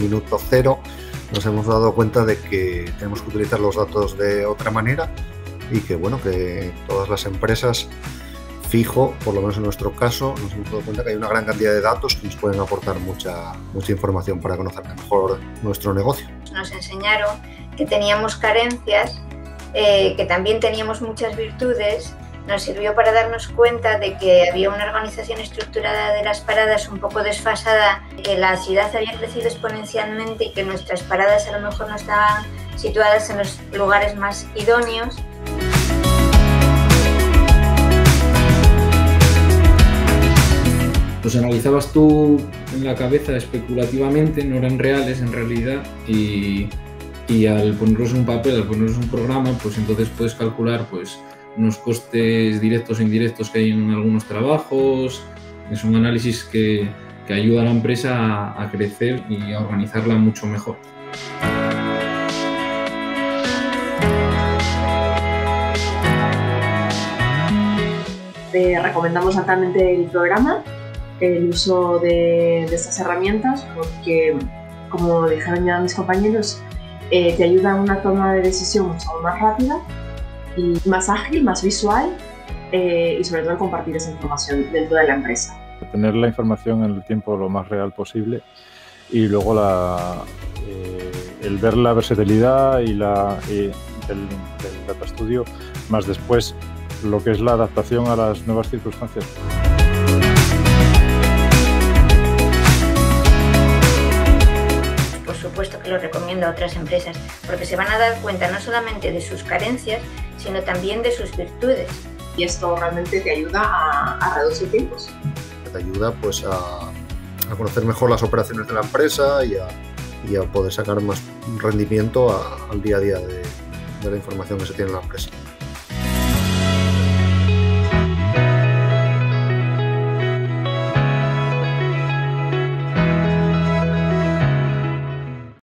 minuto cero nos hemos dado cuenta de que tenemos que utilizar los datos de otra manera y que, bueno, que todas las empresas, fijo, por lo menos en nuestro caso, nos hemos dado cuenta que hay una gran cantidad de datos que nos pueden aportar mucha información para conocer mejor nuestro negocio. Nos enseñaron que teníamos carencias, que también teníamos muchas virtudes. Nos sirvió para darnos cuenta de que había una organización estructurada de las paradas un poco desfasada, que la ciudad había crecido exponencialmente y que nuestras paradas a lo mejor no estaban situadas en los lugares más idóneos. Los analizabas tú en la cabeza especulativamente, no eran reales en realidad, y al ponerlos en un papel, al ponerlos en un programa, pues entonces puedes calcular pues unos costes directos e indirectos que hay en algunos trabajos. Es un análisis que ayuda a la empresa a crecer y a organizarla mucho mejor. Te recomendamos altamente el programa, el uso de estas herramientas, porque, como dijeron ya mis compañeros, te ayuda a una toma de decisión mucho más rápida y más ágil, más visual, y sobre todo compartir esa información dentro de la empresa. Tener la información en el tiempo lo más real posible y luego el ver la versatilidad y del Data Studio, más después lo que es la adaptación a las nuevas circunstancias. Por supuesto que lo recomiendo a otras empresas, porque se van a dar cuenta no solamente de sus carencias, sino también de sus virtudes. Y esto realmente te ayuda a reducir tiempos. Te ayuda pues a conocer mejor las operaciones de la empresa y a poder sacar más rendimiento al día a día de la información que se tiene en la empresa.